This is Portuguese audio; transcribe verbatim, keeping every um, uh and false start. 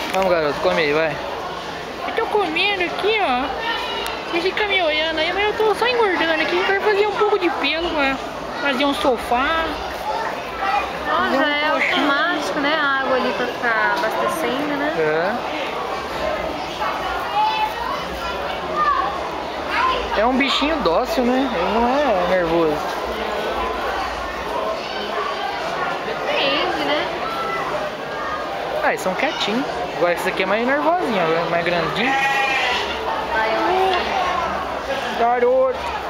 Vamos, garoto, come aí, vai. Eu tô comendo aqui, ó. Você fica me olhando aí, mas eu tô só engordando aqui. Quero fazer um pouco de pelo pra fazer um sofá. Nossa, um é colchão. Automático, né? A água ali pra ficar abastecendo, né? É. É um bichinho dócil, né? Ele não é nervoso. Depende, né? Ah, eles são quietinhos. Agora esse aqui é mais nervosinho, mais grandinho. Vai, eu acho. Garoto!